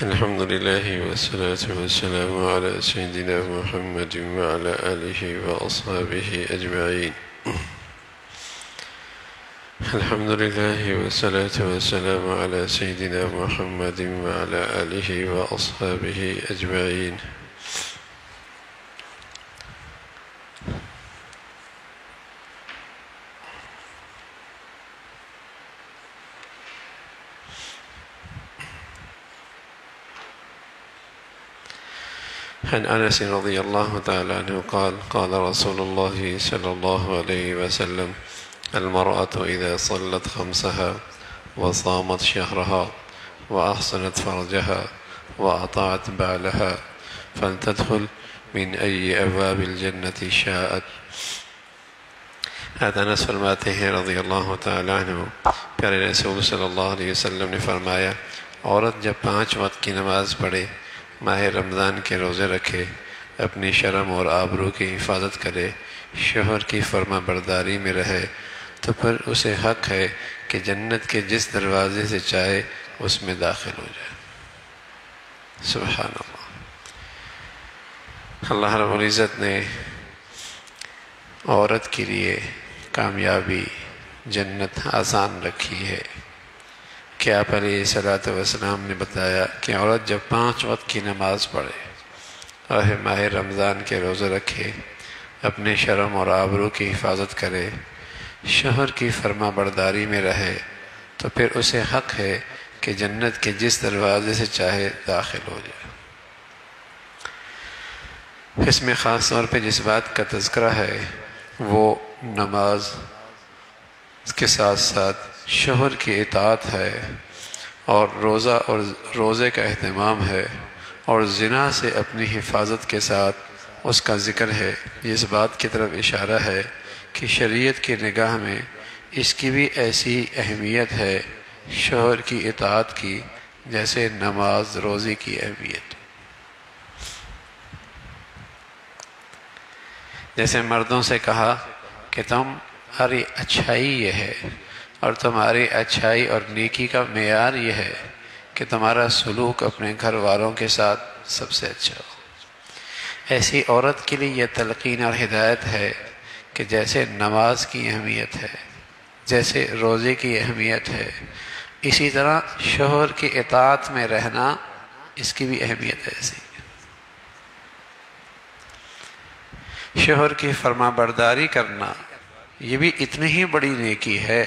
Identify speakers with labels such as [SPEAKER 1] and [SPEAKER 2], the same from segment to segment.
[SPEAKER 1] الحمد لله والصلاة والسلام على سيدنا محمد وعلى آله وأصحابه أجمعين. الحمد لله والصلاة والسلام على سيدنا محمد وعلى آله وأصحابه أجمعين. عن أنس رضي الله تعالى عنه قال قال رسول الله صلى الله عليه وسلم: المرأة إذا صلت خمسها وصامت شهرها وأحصنت فرجها وأطاعت بعلها فلتدخل من أي أبواب الجنة شاءت. حضرت انس فرماتے ہیں رضی اللہ تعالیٰ عنہ، پیارے رسول صلی اللہ علیہ وسلم نے فرمایا، عورت جب 5 وقت کی نماز پڑھے، ماہ رمضان کے روزے رکھے، اپنی شرم اور آبرو کی حفاظت کرے، شوہر کی فرما برداری میں رہے، تو پھر اسے حق ہے کہ جنت کے جس دروازے سے چاہے اس میں داخل ہو جائے۔ سبحان اللہ۔ اللہ رب العزت نے عورت کے لیے کامیابی جنت آسان رکھی ہے کہ آپ علیہ الصلوۃ والسلام نے بتایا کہ عورت جب 5 وقت کی نماز پڑھے اور ماہ رمضان کے روزے رکھے، اپنے شرم اور آبرو کی حفاظت کرے، شوہر کی فرما برداری میں رہے، تو پھر اسے حق ہے کہ جنت کے جس دروازے سے چاہے داخل ہو جائے۔ اس میں خاص طور پہ جس بات کا تذکرہ ہے وہ نماز کے ساتھ ساتھ شوہر کی اطاعت ہے، اور روزہ اور روزے کا اہتمام ہے، اور زنا سے اپنی حفاظت کے ساتھ اس کا ذکر ہے۔ اس بات کی طرف اشارہ ہے کہ شریعت کی نگاہ میں اس کی بھی ایسی اہمیت ہے شوہر کی اطاعت کی، جیسے نماز روزے کی اہمیت۔ جیسے مردوں سے کہا کہ تمہاری اچھائی یہ ہے، اور تمہاری اچھائی اور نیکی کا معیار یہ ہے کہ تمہارا سلوک اپنے گھر والوں کے ساتھ سب سے اچھا ہو۔ ایسی عورت کے لیے یہ تلقین اور ہدایت ہے کہ جیسے نماز کی اہمیت ہے، جیسے روزے کی اہمیت ہے، اسی طرح شوہر کی اطاعت میں رہنا، اس کی بھی اہمیت ایسی ہے۔ شوہر کی فرما برداری کرنا یہ بھی اتنی ہی بڑی نیکی ہے۔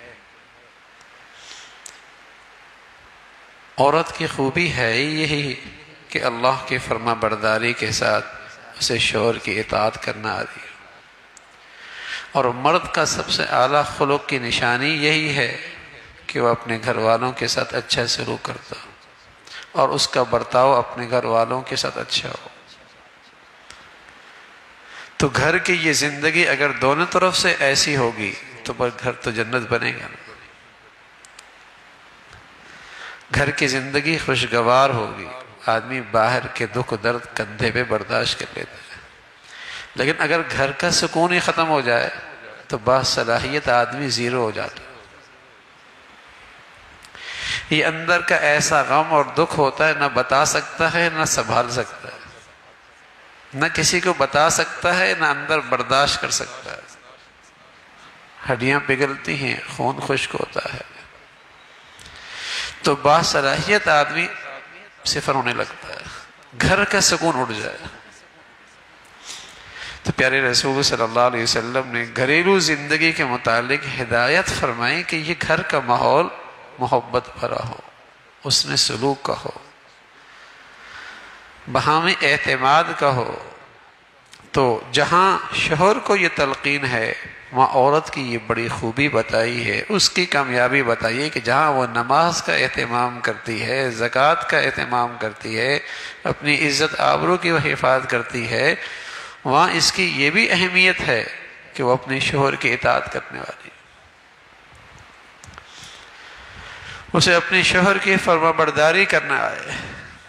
[SPEAKER 1] عورت کی خوبی ہے یہی کہ اللہ کی فرما برداری کے ساتھ اسے شوہر کی اطاعت کرنا آتی ہے، اور مرد کا سب سے اعلیٰ خلق کی نشانی یہی ہے کہ وہ اپنے گھر والوں کے ساتھ اچھا سلوک کرتا اور اس کا برتاؤ اپنے گھر والوں کے ساتھ اچھا ہو۔ تو گھر کی یہ زندگی اگر دونوں طرف سے ایسی ہوگی تو گھر تو جنت بنے گا نا۔ گھر کی زندگی خوشگوار ہوگی، آدمی باہر کے دکھ درد کندھے پہ برداشت کر لیتا ہے، لیکن اگر گھر کا سکون ہی ختم ہو جائے تو باصلاحیت آدمی زیرو ہو جاتا ہے۔ یہ اندر کا ایسا غم اور دکھ ہوتا ہے، نہ بتا سکتا ہے نہ سنبھال سکتا ہے، نہ کسی کو بتا سکتا ہے نہ اندر برداشت کر سکتا ہے۔ ہڈیاں پگھلتی ہیں، خون خشک ہوتا ہے، تو باصلاحیت آدمی صفر ہونے لگتا ہے، گھر کا سکون اڑ جائے۔ تو پیارے رسول صلی اللہ علیہ وسلم نے گھریلو زندگی کے متعلق ہدایت فرمائی کہ یہ گھر کا ماحول محبت بھرا ہو، اس میں سلوک کا ہو، باہمی اعتماد کا ہو۔ تو جہاں شوہر کو یہ تلقین ہے، وہاں عورت کی یہ بڑی خوبی بتائی ہے، اس کی کامیابی بتائیے کہ جہاں وہ نماز کا اہتمام کرتی ہے، زکوٰۃ کا اہتمام کرتی ہے، اپنی عزت آبرو کی وہ حفاظت کرتی ہے، وہاں اس کی یہ بھی اہمیت ہے کہ وہ اپنے شوہر کی اطاعت کرنے والی ہے، اسے اپنے شوہر کی فرما برداری کرنا آئے۔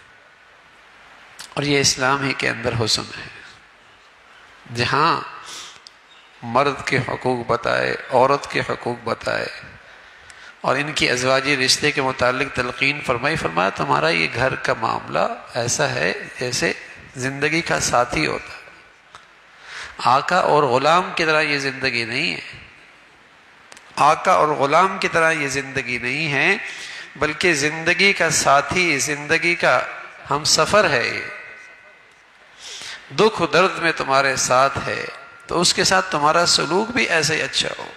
[SPEAKER 1] اور یہ اسلام ہی کے اندر حسن ہے، جہاں مرد کے حقوق بتائے، عورت کے حقوق بتائے، اور ان کی ازواجی رشتے کے متعلق تلقین فرمایا تمہارا یہ گھر کا معاملہ ایسا ہے جیسے زندگی کا ساتھی ہوتا ہے، آقا اور غلام کی طرح یہ زندگی نہیں ہے، آقا اور غلام کی طرح یہ زندگی نہیں ہے، بلکہ زندگی کا ساتھی، زندگی کا ہم سفر ہے، یہ دکھ و درد میں تمہارے ساتھ ہے، تو اس کے ساتھ تمہارا سلوک بھی ایسے ہی اچھا ہو۔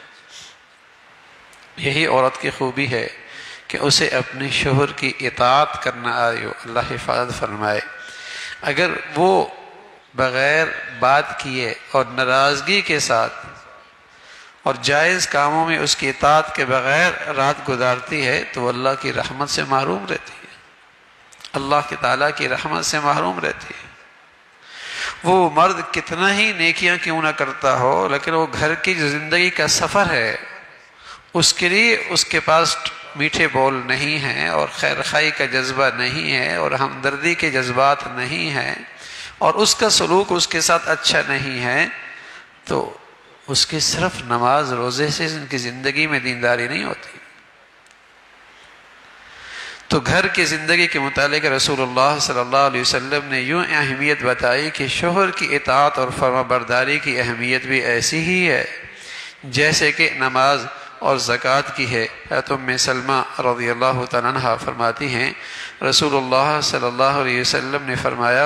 [SPEAKER 1] یہی عورت کی خوبی ہے کہ اسے اپنے شوہر کی اطاعت کرنا آئے ہو۔ اللہ حفاظت فرمائے، اگر وہ بغیر بات کیے اور ناراضگی کے ساتھ اور جائز کاموں میں اس کی اطاعت کے بغیر رات گزارتی ہے تو وہ اللہ کی رحمت سے محروم رہتی ہے، اللہ کی تعالیٰ کی رحمت سے محروم رہتی ہے۔ وہ مرد کتنا ہی نیکیاں کیوں نہ کرتا ہو، لیکن وہ گھر کی جو زندگی کا سفر ہے اس کے لیے اس کے پاس میٹھے بول نہیں ہیں، اور خیر خواہی کا جذبہ نہیں ہے، اور ہمدردی کے جذبات نہیں ہیں، اور اس کا سلوک اس کے ساتھ اچھا نہیں ہے، تو اس کی صرف نماز روزے سے ان کی زندگی میں دینداری نہیں ہوتی۔ تو گھر کی زندگی کے متعلق رسول اللہ صلی اللہ علیہ وسلم نے یوں اہمیت بتائی کہ شوہر کی اطاعت اور فرما برداری کی اہمیت بھی ایسی ہی ہے جیسے کہ نماز اور زکوٰۃ کی ہے۔ حضرت ام سلمہ رضی اللہ تعالیٰ عنہا فرماتی ہیں رسول اللہ صلی اللہ علیہ وسلم نے فرمایا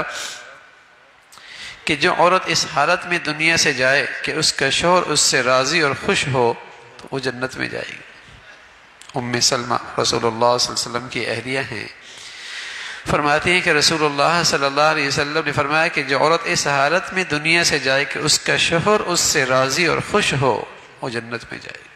[SPEAKER 1] کہ جو عورت اس حالت میں دنیا سے جائے کہ اس کا شوہر اس سے راضی اور خوش ہو تو وہ جنت میں جائے گی۔ ام سلمہ رسول اللہ صلی اللہ علیہ وسلم کی اہلیہ ہیں، فرماتی ہیں کہ رسول اللہ صلی اللہ علیہ وسلم نے فرمایا کہ جو عورت اس حالت میں دنیا سے جائے کہ اس کا شوہر اس سے راضی اور خوش ہو وہ جنت میں جائے گی۔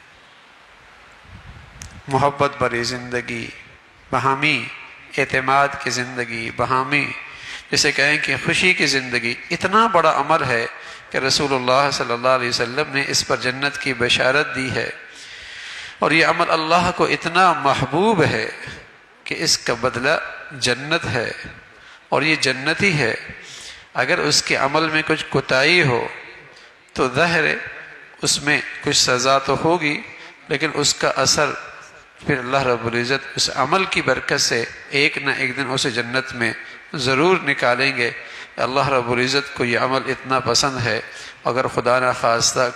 [SPEAKER 1] محبت بھری زندگی، باہمی اعتماد کی زندگی، باہمی جسے کہیں کہ خوشی کی زندگی، اتنا بڑا امر ہے کہ رسول اللہ صلی اللہ علیہ وسلم نے اس پر جنت کی بشارت دی ہے، اور یہ عمل اللہ کو اتنا محبوب ہے کہ اس کا بدلہ جنت ہے، اور یہ جنتی ہے۔ اگر اس کے عمل میں کچھ کوتاہی ہو تو ظاہر ہے اس میں کچھ سزا تو ہوگی، لیکن اس کا اثر پھر اللہ رب العزت اس عمل کی برکت سے ایک نہ ایک دن اسے جنت میں ضرور نکالیں گے۔ اللہ رب العزت کو یہ عمل اتنا پسند ہے، اگر خدا نہ خواستہ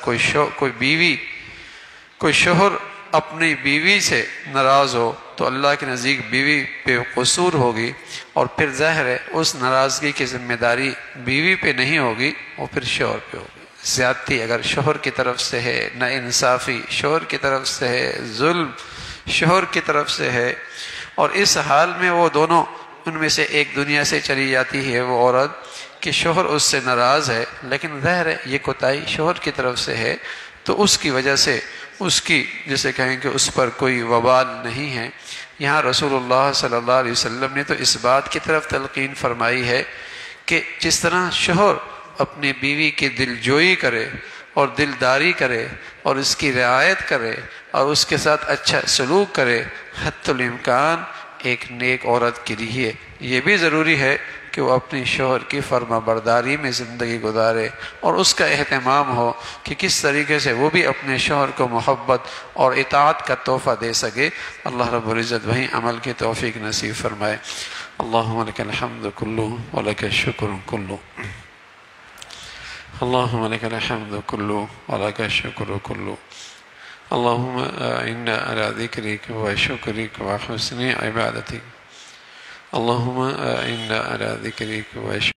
[SPEAKER 1] کوئی شوہر اپنی بیوی سے ناراض ہو تو اللہ کے نزدیک بیوی پہ قصور ہوگی، اور پھر ظاہر ہے اس ناراضگی کی ذمہ داری بیوی پہ نہیں ہوگی، وہ پھر شوہر پہ ہوگی۔ زیادتی اگر شوہر کی طرف سے ہے، نا انصافی شوہر کی طرف سے ہے، ظلم شوہر کی طرف سے ہے، اور اس حال میں وہ دونوں ان میں سے ایک دنیا سے چلی جاتی ہے وہ عورت کہ شوہر اس سے ناراض ہے، لیکن ظاہر ہے یہ کوتاہی شوہر کی طرف سے ہے، تو اس کی وجہ سے اس کی جسے کہیں کہ اس پر کوئی وبال نہیں ہے۔ یہاں رسول اللہ صلی اللہ علیہ وسلم نے تو اس بات کی طرف تلقین فرمائی ہے کہ جس طرح شوہر اپنی بیوی کی دلجوئی کرے اور دلداری کرے اور اس کی رعایت کرے اور اس کے ساتھ اچھا سلوک کرے، حتی الامکان ایک نیک عورت کے لیے یہ بھی ضروری ہے کہ وہ اپنی شوہر کی فرما برداری میں زندگی گزارے، اور اس کا اہتمام ہو کہ کس طریقے سے وہ بھی اپنے شوہر کو محبت اور اطاعت کا تحفہ دے سکے۔ اللہ رب العزت وہی عمل کی توفیق نصیب فرمائے۔ اللہم لک الحمد کلہ ولک الشکر کلہ، اللہم لک الحمد کلہ ولک الشکر کلہ، اللہم اعنا علی ذکرک وشکرک وحسن عبادتک، اللہم اعنا علی ذکرک وشکرک